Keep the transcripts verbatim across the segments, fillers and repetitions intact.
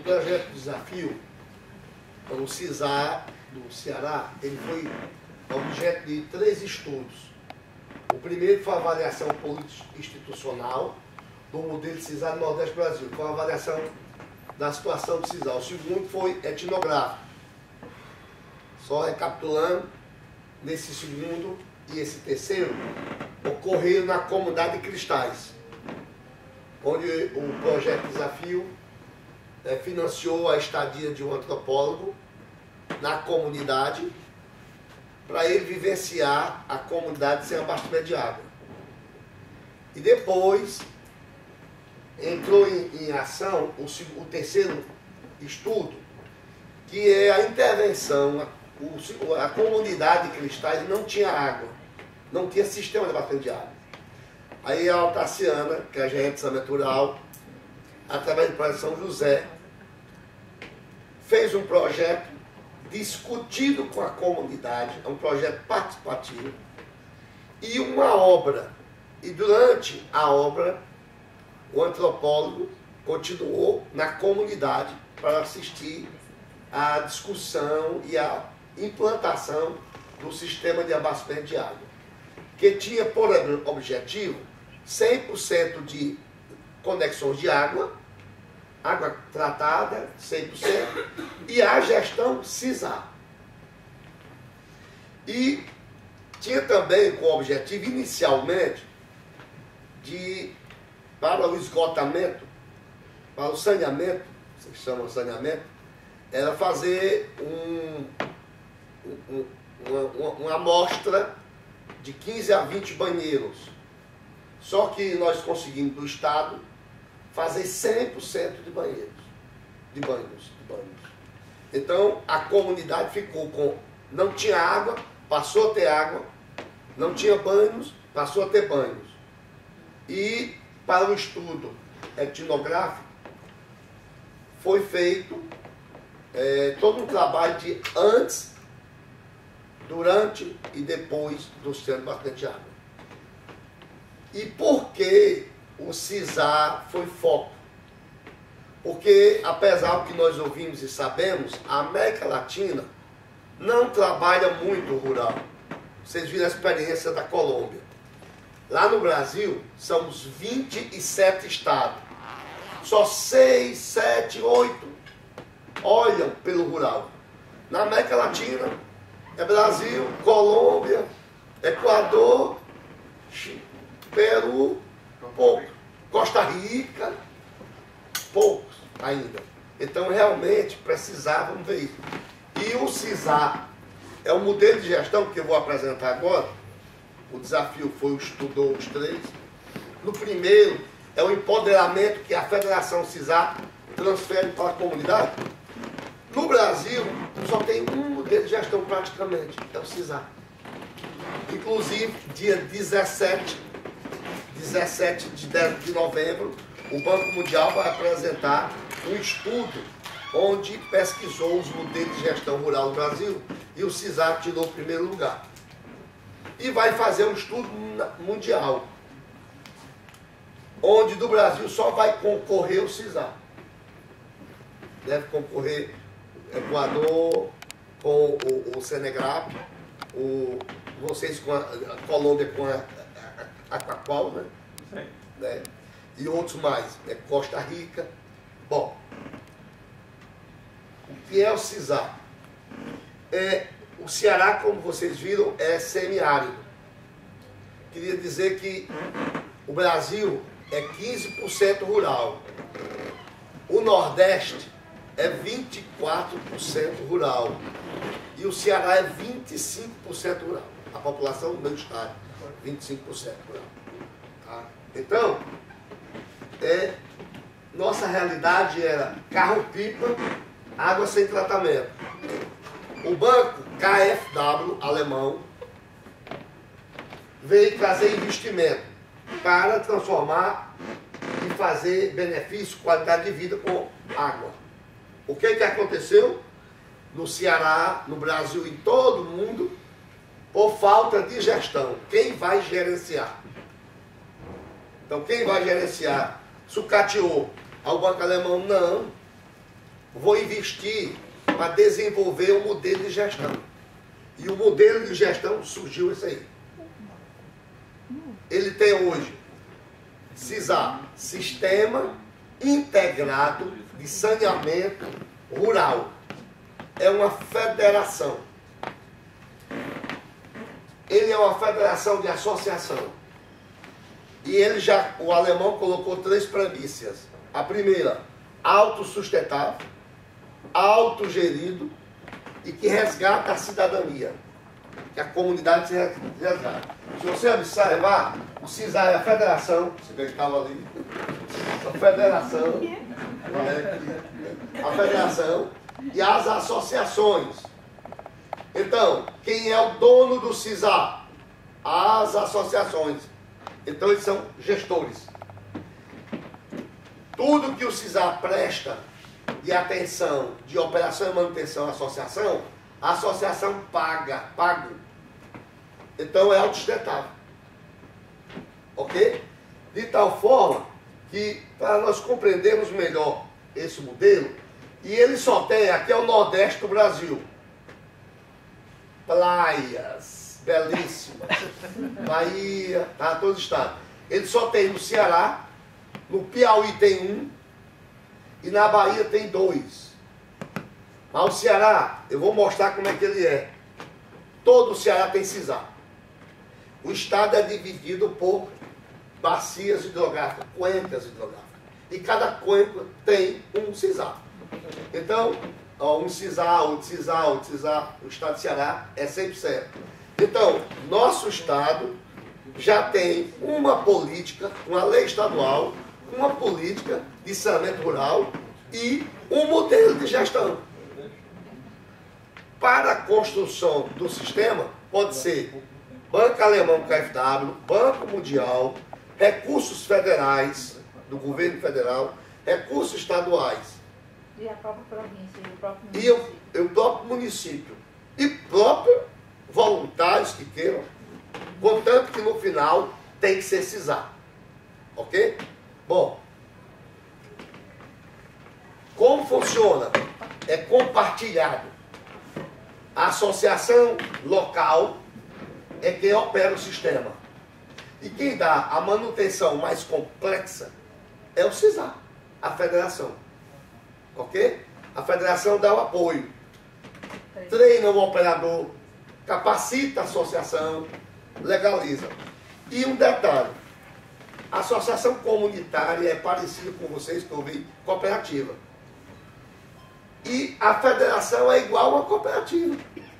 projeto Desafio, o CISAR do Ceará, ele foi objeto de três estudos. O primeiro foi a avaliação político-institucional do modelo CISAR do Nordeste do Brasil, foi a avaliação da situação do CISAR. O segundo foi etnográfico. Só recapitulando, nesse segundo e esse terceiro, ocorreu na comunidade de Cristais, onde o projeto Desafio é, financiou a estadia de um antropólogo na comunidade, para ele vivenciar a comunidade sem abastecimento de água. E depois entrou em, em ação o, o terceiro estudo, que é a intervenção. A, o, a comunidade de Cristais não tinha água, não tinha sistema de abastecimento de água. Aí a Altaciana, que é a gerente de saneamento rural, através do projeto São José, fez um projeto discutido com a comunidade, é um projeto participativo, e uma obra. E durante a obra, o antropólogo continuou na comunidade para assistir à discussão e à implantação do sistema de abastecimento de água, que tinha por objetivo cem por cento de conexões de água, água tratada, cem por cento, e a gestão CISAR. E tinha também como objetivo, inicialmente, de, para o esgotamento, para o saneamento, se chama saneamento, era fazer um, um, uma, uma, uma amostra de quinze a vinte banheiros. Só que nós conseguimos do Estado fazer cem por cento de banheiros, de banhos, de banhos. Então, a comunidade ficou com, não tinha água, passou a ter água, não tinha banhos, passou a ter banhos. E, para o estudo etnográfico, foi feito é, todo um trabalho de antes, durante e depois do sistema de abastecimento de água. E por que o CISAR foi foco? Porque, apesar do que nós ouvimos e sabemos, a América Latina não trabalha muito o rural. Vocês viram a experiência da Colômbia. Lá no Brasil, somos vinte e sete estados. Só seis, sete, oito olham pelo rural. Na América Latina, é Brasil, Colômbia, Equador, Peru, pouco. Costa Rica, poucos ainda. Então, realmente, precisavam ver isso. E o CISAR é o modelo de gestão que eu vou apresentar agora. O desafio foi o estudou os três. No primeiro, é o empoderamento que a Federação CISAR transfere para a comunidade. No Brasil, só tem um modelo de gestão praticamente, é o CISAR. Inclusive, dia dezessete de novembro, o Banco Mundial vai apresentar um estudo onde pesquisou os modelos de gestão rural do Brasil e o CISAR tirou o primeiro lugar. E vai fazer um estudo mundial, onde do Brasil só vai concorrer o CISAR. Deve concorrer o Equador com o, o Senegal, o, vocês com a, a Colômbia com a Aquaqual, né? Sim. Né? E outros mais, né? Costa Rica. Bom, o que é o CISAR? É, o Ceará, como vocês viram, é semiárido. Queria dizer que o Brasil é quinze por cento rural. O Nordeste é vinte e quatro por cento rural. E o Ceará é vinte e cinco por cento rural. A população do meu estado, vinte e cinco por cento rural. Tá? Então, é, nossa realidade era carro-pipa, água sem tratamento. O banco K F W, alemão, veio trazer investimento para transformar e fazer benefício, qualidade de vida com água. O que que aconteceu? No Ceará, no Brasil e em todo o mundo, por falta de gestão. Quem vai gerenciar? Então, quem vai gerenciar? Sucateou ao Banco Alemão? Não. vou investir para desenvolver um modelo de gestão. E o modelo de gestão surgiu esse aí. Ele tem hoje SISA, Sistema Integrado de Saneamento Rural. É uma federação. Ele é uma federação de associação. E ele já, o alemão colocou três premissas. A primeira, autossustentável, autogerido e que resgata a cidadania. Que a comunidade se resgata. Se você observar, o SISA é a federação, você vê que estava ali, a federação, a federação e as associações. Então, quem é o dono do SISA? As associações. Então, eles são gestores. Tudo que o SISA presta de atenção, de operação e manutenção à associação, a associação paga, paga. Então, é autossustentável. Ok? De tal forma que, para nós compreendermos melhor esse modelo, e ele só tem, aqui é o Nordeste do Brasil, praias belíssimas, Bahia, tá, todo estado. Ele só tem no Ceará, no Piauí tem um, e na Bahia tem dois. Mas o Ceará, eu vou mostrar como é que ele é. Todo o Ceará tem SISA. O estado é dividido por bacias hidrográficas, cuencas hidrográficas. E cada cuenca tem um SISA. Então, ó, um SISA, outro SISA, outro SISA, o estado de Ceará é cem por cento. Então, nosso estado já tem uma política, uma lei estadual, uma política de saneamento rural e um modelo de gestão. Para a construção do sistema, pode ser Banco Alemão K F W, Banco Mundial, recursos federais, do governo federal, recursos estaduais. E a própria província, e o próprio E município. o, o próprio município. E próprios voluntários que queiram, contanto que no final tem que ser SISA. Ok? Bom, como funciona? É compartilhado. A associação local é quem opera o sistema. E quem dá a manutenção mais complexa é o SISA, a federação. Ok? A federação dá o apoio, treina o operador, capacita a associação, legaliza. E um detalhe, a associação comunitária é parecida com vocês que ouvem, cooperativa. E a federação é igual a uma cooperativa.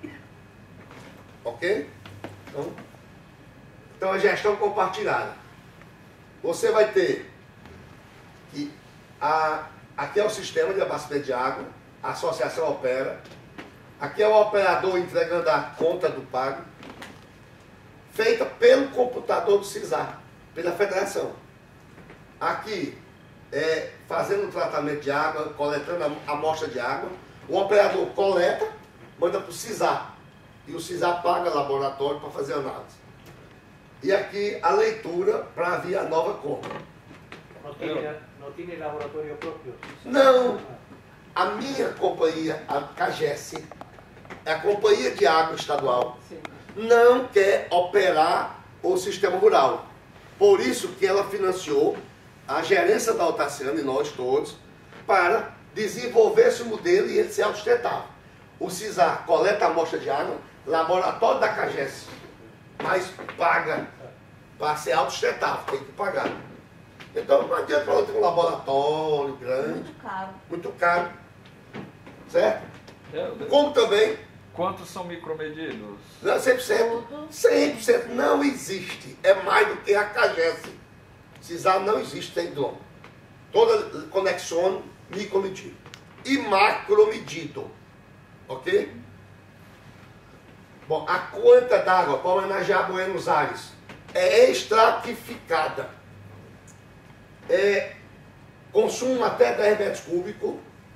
Ok? Então, então a gestão compartilhada. Você vai ter que a, aqui é o sistema de abastecimento de água, a associação opera. Aqui é o operador entregando a conta do pago, feita pelo computador do SISA, pela federação. Aqui é fazendo o tratamento de água, coletando a amostra de água. O operador coleta, manda para o SISA. E o SISA paga laboratório para fazer análise. E aqui a leitura para vir a nova compra. Não tem, não tem laboratório próprio? Não. A minha companhia, a CAGES, é a Companhia de Água Estadual, não quer operar o sistema rural. Por isso que ela financiou a gerência da Altaciana e nós todos para desenvolver esse modelo e ele ser autossustentável. O SISA coleta a amostra de água, laboratório da CAGES, mas paga para ser autossustentável, tem que pagar. Então não adianta falar ter um laboratório grande, Muito caro. muito caro, certo? É, Como também, quantos são micromedidos? não é cem por cento, cem por cento não existe, é mais do que a CAGES. SISA não existe, tem dono. Toda conexão micromedido e macromedido, ok? Bom, a conta d'água para homenagear Buenos Aires é estratificada. É consumo até dez metros cúbicos,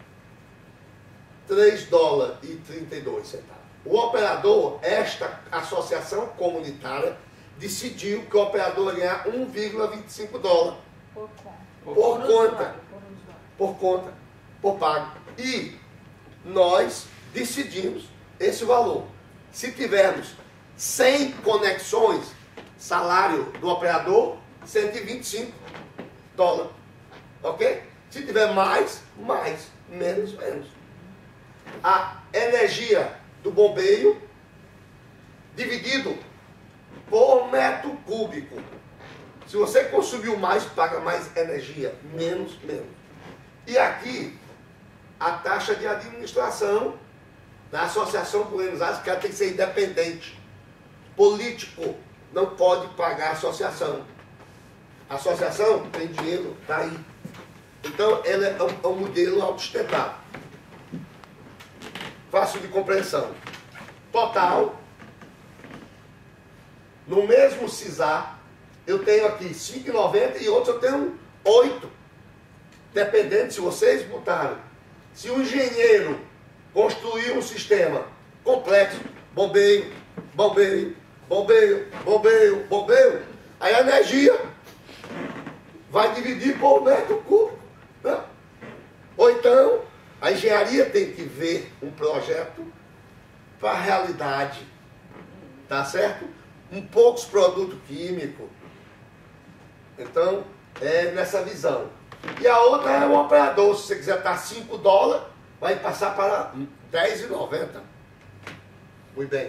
três dólares e trinta e dois centavos. O operador, esta associação comunitária, decidiu que o operador vai ganhar um vírgula vinte e cinco dólares Por conta. por Por conta, usuário, por usuário. por conta, por pago. E nós decidimos esse valor. Se tivermos cem conexões, salário do operador, cento e vinte e cinco dólares. Ok? Se tiver mais, mais. Menos, menos. A energia do bombeio dividido por metro cúbico. Se você consumiu mais, paga mais energia. Menos, menos. E aqui, a taxa de administração da Associação por Energizados, que ela tem que ser independente. Político não pode pagar a associação. A associação tem dinheiro, está aí. Então, ela é um, é um modelo autossustentável. Fácil de compreensão. Total, no mesmo CISAR, eu tenho aqui cinco reais e noventa centavos e outros eu tenho oito. Dependendo, se vocês botarem. Se o engenheiro construir um sistema complexo, bombeio, bombeio, bombeio, bombeio, bombeio, aí a energia vai dividir por metro cúbico. Né? Ou então, a engenharia tem que ver um projeto para a realidade. Tá certo? Um poucos produtos químicos. Então, é nessa visão. E a outra é o operador. Se você quiser estar cinco dólares, vai passar para dez reais e noventa centavos. Muito bem.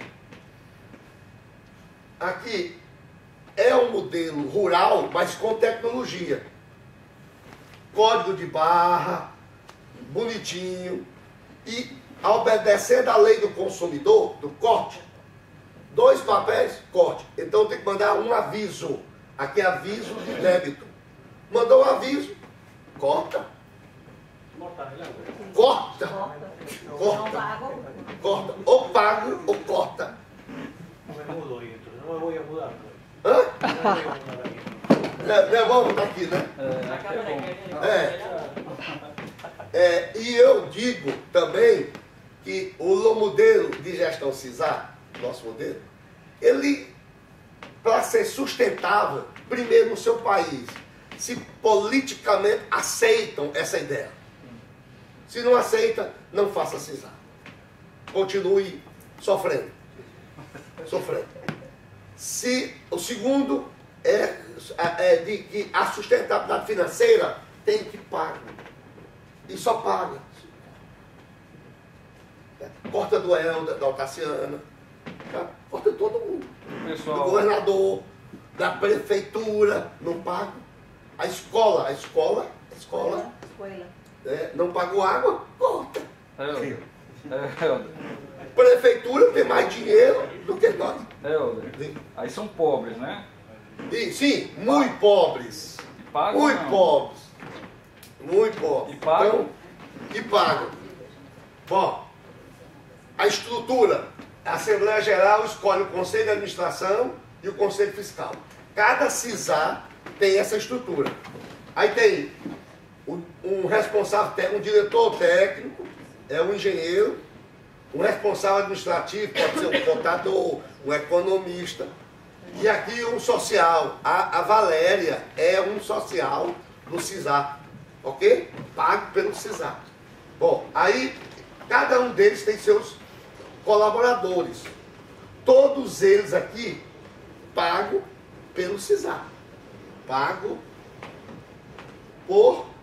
Aqui é um modelo rural, mas com tecnologia. Código de barra, bonitinho. E obedecendo à lei do consumidor, do corte, dois papéis, corte. Então tem que mandar um aviso. Aqui é aviso de débito. Mandou um aviso, corta. Corta, né? Corta. Corta. Corta. Não pago. Corta. Ou pago ou corta. No me mudo hoy, entonces no me voy a mudar. Hã? No me voy a mudar aquí. É, Devolve daqui, né? É, aqui é bom. É. É, e eu digo também que o modelo de gestão CISAR, nosso modelo, ele, para ser sustentável, primeiro no seu país, se politicamente aceitam essa ideia. Se não aceita, não faça CISAR. Continue sofrendo. Sofrendo. Se o segundo é, é de que a sustentabilidade financeira tem que pagar. E só paga. Corta do Helder, da Altaciana, tá? Corta de todo mundo. Pessoal, Do governador, da prefeitura, não paga. A escola, a escola, a escola, Escola. né, não pagou água, corta. Helder, é, Helder, Prefeitura tem mais dinheiro do que nós. Helder. Aí são pobres, né? E, sim, muito pobres. E pagam Muito não? pobres. Muito pobres. E pagam? Então, e pagam. Bom, a estrutura, a Assembleia Geral escolhe o Conselho de Administração e o Conselho Fiscal. Cada CISAR tem essa estrutura. Aí tem um, um responsável, um diretor técnico, é um engenheiro, um responsável administrativo, pode ser um contador, um economista, e aqui um social. A, a Valéria é um social do CISAR, ok? Pago pelo CISAR. Bom, aí cada um deles tem seus colaboradores. Todos eles aqui pago pelo CISAR. Pago por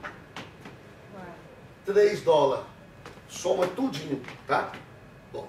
três dólares. Soma tudinho, tá? Bom.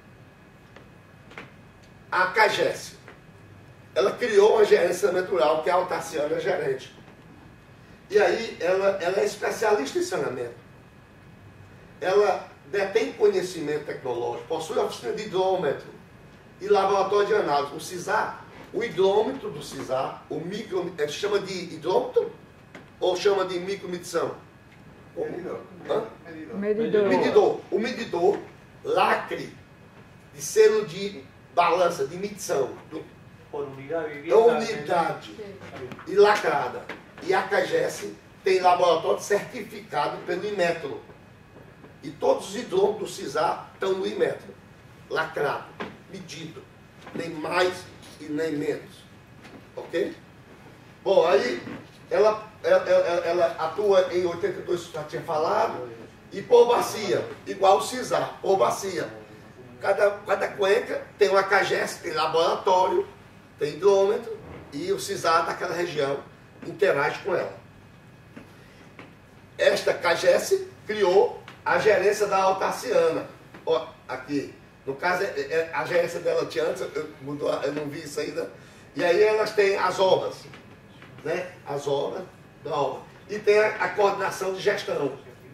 A CAGES, ela criou uma gerência natural, que é a Altaciana é gerente. E aí, ela, ela é especialista em saneamento. Ela detém conhecimento tecnológico, possui oficina de hidrômetro e laboratório de análise. O CISAR, o hidrômetro do CISAR, o micro, é, chama de hidrômetro ou chama de micromedição? Medidor. Hã? Medidor. Medidor. O medidor, lacre de selo de balança, de medição, do, Por unidad de da vivienda. unidade e lacrada. E a CAGES tem laboratório certificado pelo Inmetro. E todos os hidrômetros do CISAR estão no Inmetro. Lacrado, medido. Nem mais e nem menos. Ok? Bom, aí ela, ela, ela, ela atua em oitenta e dois, já tinha falado. E por bacia, igual o CISAR, por bacia. Cada, cada cuenca tem uma CAGES, tem laboratório, tem hidrômetro, e o CISAR daquela região interage com ela. Esta CAGES criou a gerência da Altaciana. Ó, aqui. No caso, é, é, a gerência dela tinha antes, eu, mudou, eu não vi isso ainda. E aí elas têm as obras, né? As obras da obra. E tem a, a coordenação de gestão.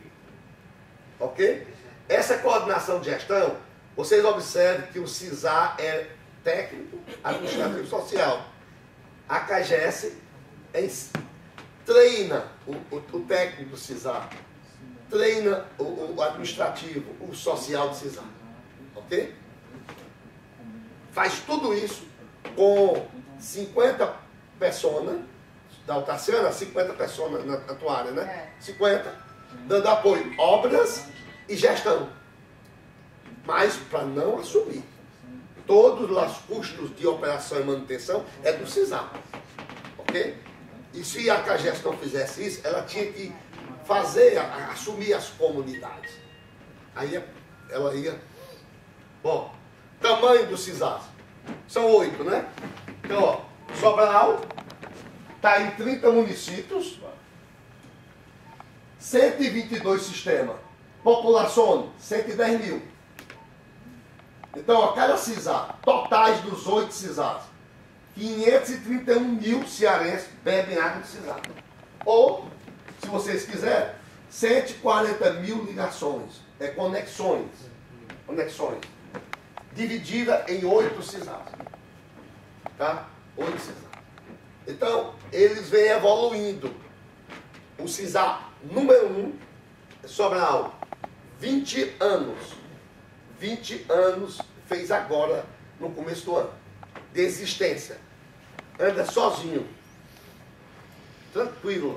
Ok? Essa coordenação de gestão, vocês observem que o CISAR é técnico, administrativo social. A CAGES é, treina o, o, o técnico do CISAR, treina o, o administrativo, o social do CISAR. Ok? Faz tudo isso com cinquenta pessoas da Altaciana, cinquenta pessoas na, na tua área, né? cinquenta, dando apoio, obras e gestão. Mas para não assumir todos os custos de operação e manutenção é do CISAR. Ok? E se a CAGES não fizesse isso, ela tinha que fazer, a, assumir as comunidades. Aí ela ia... Bom, tamanho do CISAR. São oito, né? Então, ó, Sobral está em trinta municípios, cento e vinte e dois sistemas. População, cento e dez mil. Então, ó, cada CISAR, totais dos oito CISARs, quinhentos e trinta e um mil cearenses bebem água do CISAR. Ou, se vocês quiserem, cento e quarenta mil ligações, é, conexões, conexões, dividida em oito CISARs. Tá? Oito CISARs. Então, eles vêm evoluindo. O CISAR número um, Sobral, vinte anos. vinte anos fez agora, no começo do ano, de existência. Anda sozinho, tranquilo.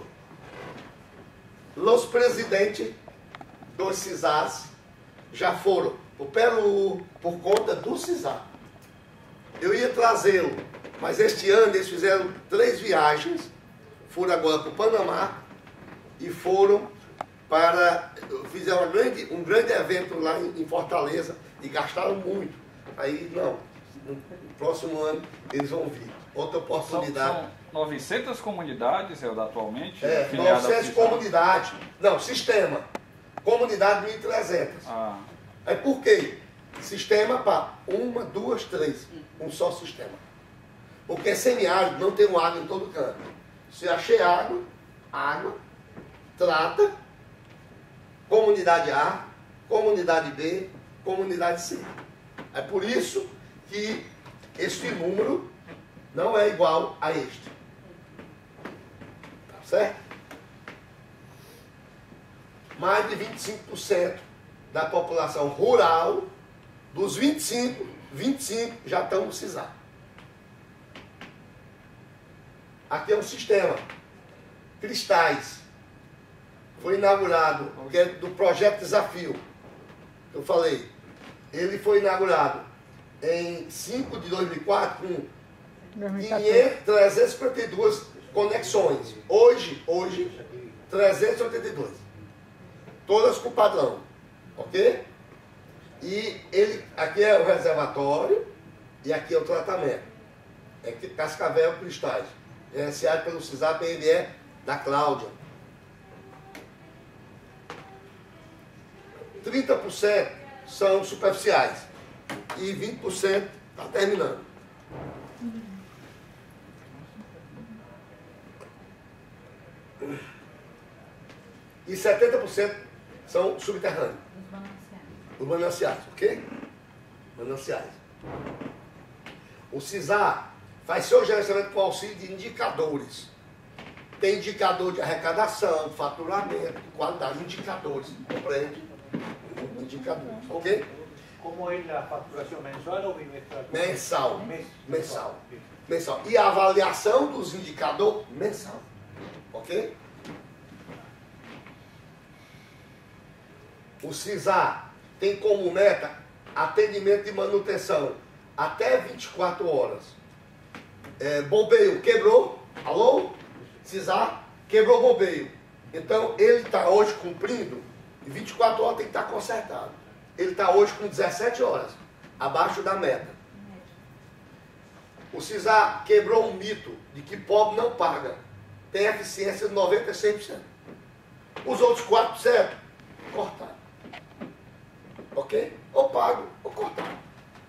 Os presidentes dos CISARs já foram para o Peru por conta do CISAR. Eu ia trazê-lo, mas este ano eles fizeram três viagens, foram agora para o Panamá e foram para... fizeram uma grande, um grande evento lá em, em Fortaleza e gastaram muito. Aí, não, no próximo ano eles vão vir. Outra oportunidade. São, são novecentas comunidades, é o da atualmente? É, novecentas comunidades. Não, sistema. Comunidade mil e trezentas. Ah. Aí por quê? Sistema para uma, duas, três. Um só sistema. Porque semiárido não tem água em todo canto. Se achei água, água, trata, comunidade A, comunidade B, comunidade C. É por isso que este número não é igual a este. Tá certo? Mais de vinte e cinco por cento da população rural, dos vinte e cinco, vinte e cinco já estão no CISAR. Aqui é um sistema. Cristais. Foi inaugurado, que é do projeto Desafio. Eu falei. Ele foi inaugurado em cinco de dois mil e quatro com trezentas e cinquenta e duas conexões. Hoje, hoje, trezentas e oitenta e duas. Todas com padrão. Ok? E ele, aqui é o reservatório e aqui é o tratamento. É Cascavel Cristais. Gerenciado pelo CISAR P M E da Cláudia. trinta por cento são superficiais e vinte por cento está terminando. E setenta por cento são subterrâneos. Os mananciais, ok? Mananciais. O CISAR faz seu gerenciamento com auxílio de indicadores. Tem indicador de arrecadação, faturamento, qualidade, indicadores, compreende? Indicadores, ok? Como é a faturação mensual ou bimestral? Mensal. Mensal. Mensal. E a avaliação dos indicadores mensal. Ok? O CISAR tem como meta atendimento de manutenção até vinte e quatro horas. É, bombeio quebrou, alô? CISAR quebrou o bombeio. Então ele está hoje cumprindo Em vinte e quatro horas tem que estar consertado. Ele está hoje com dezessete horas, abaixo da meta. O CISAR quebrou um mito de que pobre não paga. Tem eficiência de noventa e seis por cento. Os outros quatro por cento, cortado. Ok? Ou pago ou cortado.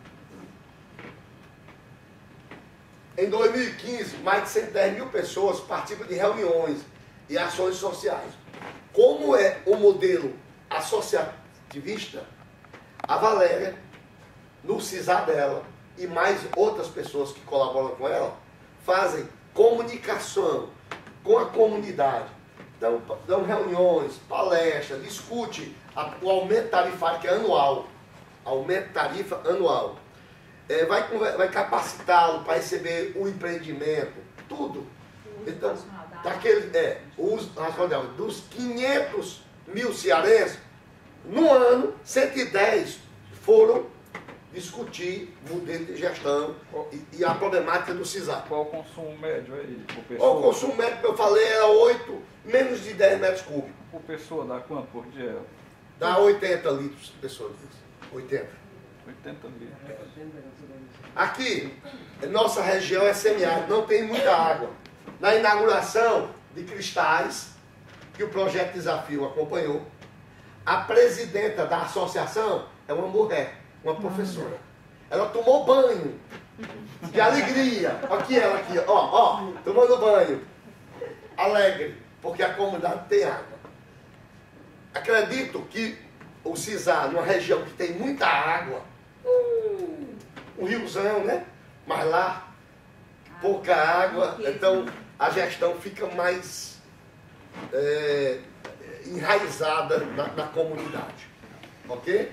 Em dois mil e quinze, mais de cento e dez mil pessoas participam de reuniões e ações sociais. Como é o modelo associativista, a Valéria, no CISAR dela, e mais outras pessoas que colaboram com ela, fazem comunicação com a comunidade. Dão, dão reuniões, palestras, discute a, o aumento tarifário, que é anual. Aumento de tarifa anual. É, vai vai capacitá-lo para receber o empreendimento, tudo. Então, daquele, é, o uso racional dos quinhentos mil cearenses, no ano, cento e dez foram discutir modelo de gestão e, e a problemática do CISAR. Qual o consumo médio aí por O pessoa? consumo médio que eu falei era oito, menos de dez metros cúbicos. Por pessoa dá quanto por dia? Dá oitenta litros por pessoa. oitenta. oitenta litros. Aqui, nossa região é semiárida, não tem muita água. Na inauguração de Cristais, que o projeto Desafio acompanhou, a presidenta da associação é uma mulher, uma professora. Ela tomou banho de alegria. Aqui ela aqui, ó, ó, tomando banho. Alegre, porque a comunidade tem água. Acredito que o CISAR, numa região que tem muita água, hum, um riozão, né? Mas lá, pouca água, então a gestão fica mais é, enraizada na, na comunidade. Ok?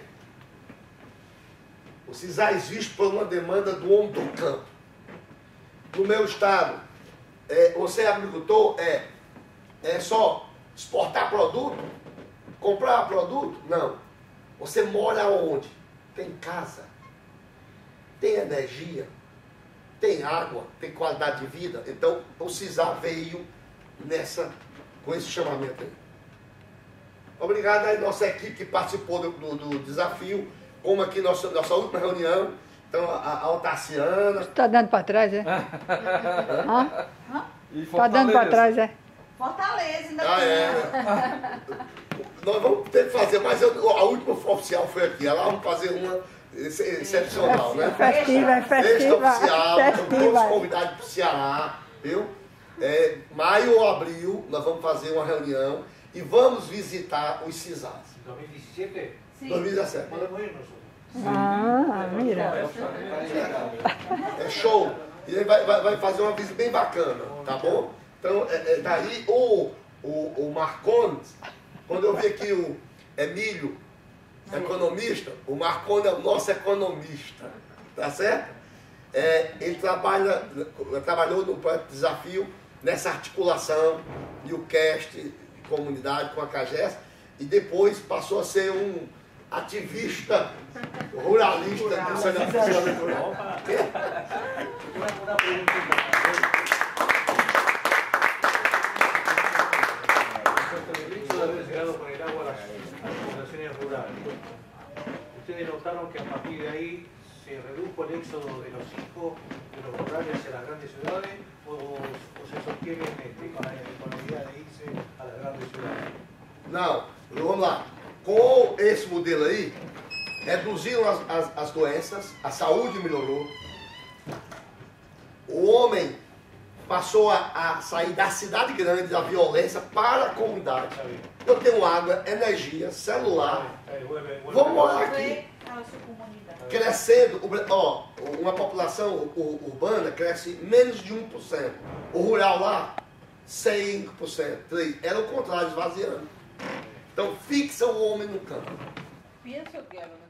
O CISAR existe por uma demanda do homem do campo. No meu estado, é, você é agricultor, é, é só exportar produto? Comprar produto? Não. Você mora onde? Tem casa, tem energia, tem água, tem qualidade de vida. Então, o CISAR veio nessa, com esse chamamento aí. Obrigado aí, nossa equipe que participou do, do, do desafio, como aqui nossa, nossa última reunião. Então, a, a Altaciana. Está dando para trás, é? Hã? E Está dando para trás, é? Fortaleza, ainda Ah, tem. é. Nós vamos ter que fazer, mas eu, a última oficial foi aqui. Lá vamos fazer uma ex- excepcional, né? Festiva, é Sexta festiva. oficial, estamos todos Festiva. convidados para o Ceará, viu? É, maio ou abril, nós vamos fazer uma reunião e vamos visitar os CISARs. dois mil e dezessete Sim. dois mil e dezessete. podemos ir nosotros. Ah, mira. É show. E ele vai, vai, vai fazer uma visita bem bacana, tá bom? Então, é, é, daí o, o, o Marcondes, quando eu vi aqui o Emílio, economista, o Marcondes é o nosso economista, tá certo? É, ele trabalha, trabalhou no projeto Desafio, nessa articulação de o cast de comunidade com a CAGES, e depois passou a ser um ativista ruralista do Senado Eleitoral. Una, una preguntita. El hecho de haber llegado con el agua a las, a las poblaciones rurales, ¿ustedes notaron que a partir de ahí se redujo el éxodo de los hijos de los rurales hacia las grandes ciudades o, o se sostienen este, con, la, con la idea de irse a las grandes ciudades? Não, vamos lá. Com esse modelo aí, reduziram as, as, as doenças, a saúde melhorou, o homem passou a, a sair da cidade grande, da violência, para a comunidade. Eu tenho água, energia, celular, Eh, vuelve- vuelve- vamos morar aqui. Foi a sua comunidade. Crescendo, o Bra- ó, uma população u- urbana cresce menos de um por cento. O rural lá, cinco por cento, três por cento. Era o contrário, esvaziando. Então fixa o homem no campo. Pensa que ela